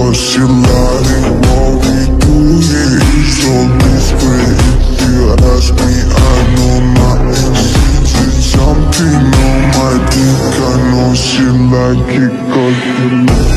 cause she like what we do here is so discreet. If you ask me, I know nothing. She's jumping on my dick, I know she like it cause she like